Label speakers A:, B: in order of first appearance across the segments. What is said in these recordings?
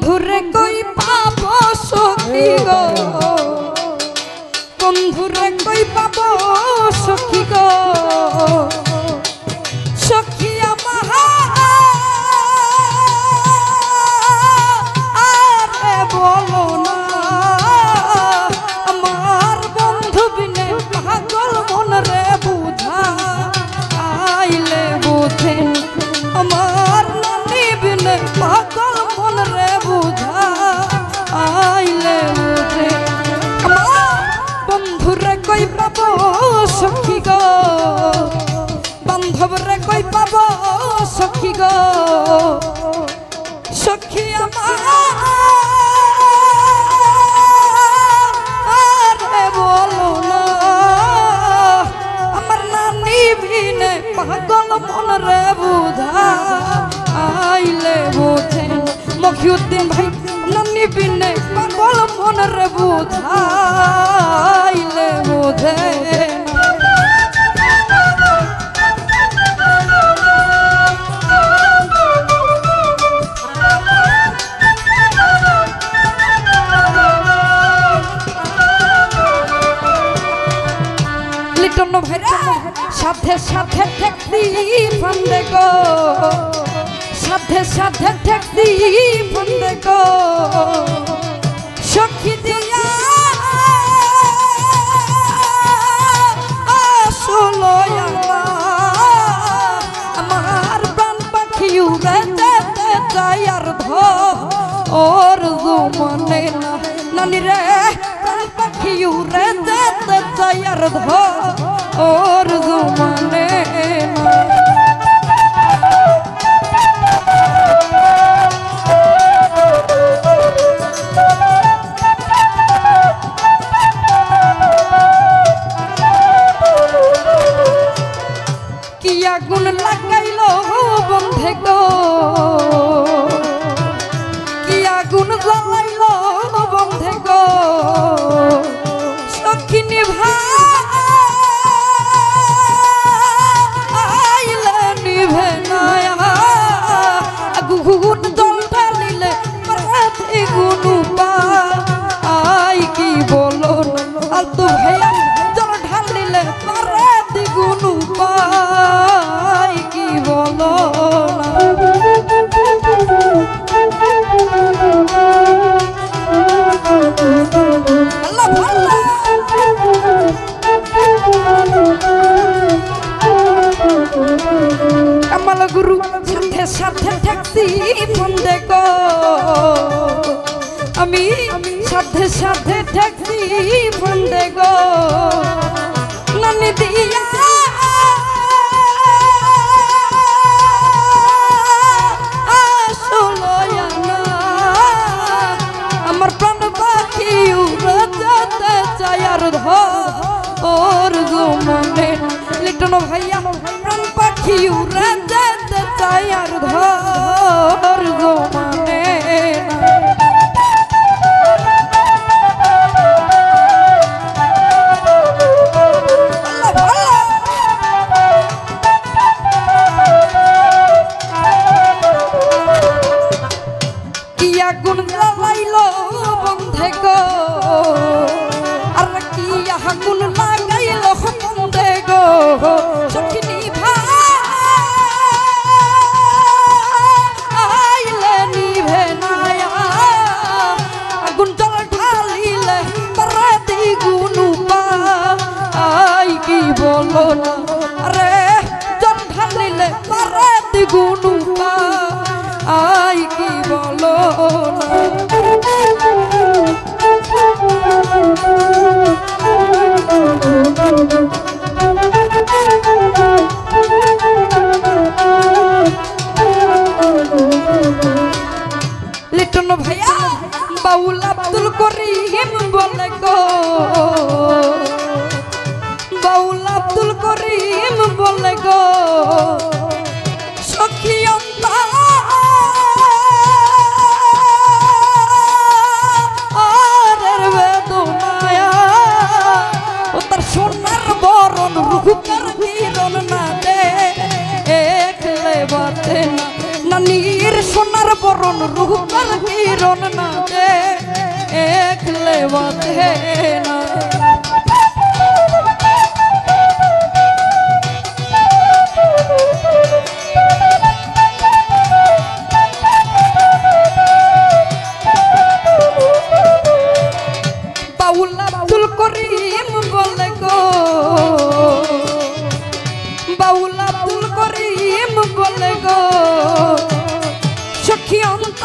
A: বন্ধুরে কই পাবো সখী গো বন্ধুরে কই পাবো সখী গো সখী আমার আরে বলো না আমার বন্ধু বিনে পাগল মন রে বুঝা আইলে বুঝেন আমার নানি বিনে পাগল মন রে বুঝা আইলে বুঝে আমার বন্ধুরে কই পাবো সখী গো বান্ধব রে কই পাবো সখী গো সখী আমার বলো না আমার নানি বিনে পাগল মন রে বুঝা আইলে বুঝেন মখিউদ্দিন ভাই নানি বিনে পাগল মন রে বুঝা আইলে বুঝেন সাথে সাথে ট্যাক্সি ফন্দে গো সাথে সাথে ট্যাক্সি ফন্দে গো সখী দিয়া আসলো আমার প্রাণ পাখি উড়ে যেতে চাই আর ধর জুমনে না নানি রে প্রাণ পাখি উড়ে যেতে চাই আর और जुमाने किया गुण लगाइलो बंधे गो किया गुण जलाइलो बंधे गो सखी निभा गुरु साथे साथे टैक्सी फंदे गो अमी साथे साथे टैक्सी फंदे गो ननी दिया आसलोयाना अमर प्राण पाखी उड़े जेते चाय আর ধর জুমনে লিটন ভাইয়া প্রাণ পাখি উড়ে যেতে চাই আর ধর জুমনে কিয়া গুণ লাগাইলো বন্ধে গো আর কিয়া গুণ লাগাইলো বন্ধে গো সখী নিভা আইলে নিভে নায়া আগুন জল ঢালিলে তারে দ্বিগুণ আই কি বলো না আরে জল ঢালিলে তারে দ্বিগুণ আই কি বলো না লিটন ভাইয়া বাউল আব্দুল করিম বলে গো বাউল আব্দুল করিম বলে গো সখী অন্তরের বেদনায়া ও তার সোনার বরণ রূপের কিরণ না দে একলে বাতে না নানির সোনার বরণ রূপের কিরণ কিরণ না দেখলে বাঁধে না। বাউল আব্দুল করিম বলে গো, বাউল আব্দুল করিম বলে গো সখী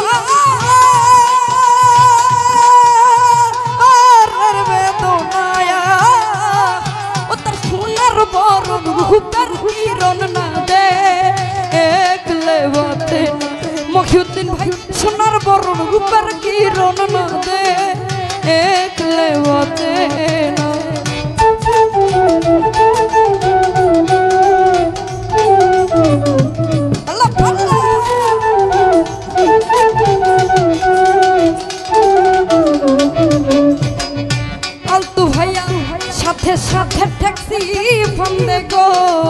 A: অন্তরের বেদনায়া ও তার সোনার বরণ রূপের কিরণ না দেখলে বাঁধে না। মহিউদ্দিন ভাই সোনার বরণ রূপের কিরণ না দেখলে বাঁধে না। আলতু ভাইয়া সাথে সাথে ট্যাক্সি ফন্দে গো,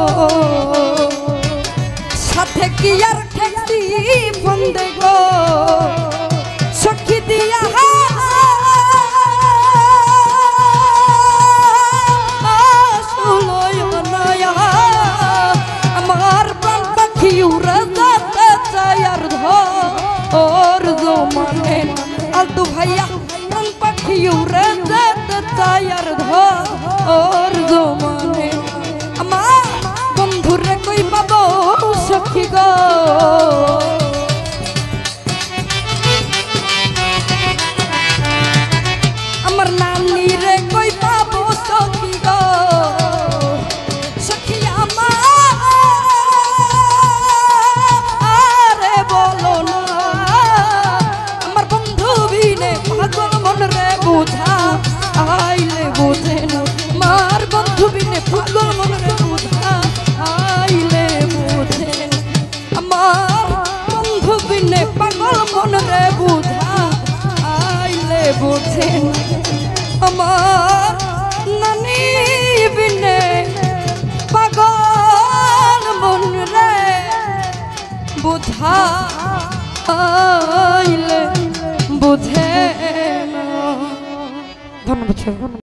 A: সাথে কি আর ট্যাক্সি ফন্দে গো সখী দিয়া আমার প্রাণ পাখি উড়ে যেতে চাই আর ধর জমানে। আলতু ভাইয়া প্রাণ পাখি উড়ে যেতে চাই আর ধর জমানে। আমার বন্ধুরে কই পাবো সখী গো, আমার নানি রে কই পাবো সখী গো সখী আমারে বলো না। আমার বন্ধু বিনে পাগল মন রে বুঝা আইলে বুঝে না। আমার বন্ধু বিনে পাগল মন রে বুঝা আইলে বুঝে না। আমার বন্ধু বিনে পাগল মন রে বুঝা আইলে বুঝে না। আমার নানি বিনে পাগল মন রে বুঝা আইলে বুঝে না। ধন্যবাদ।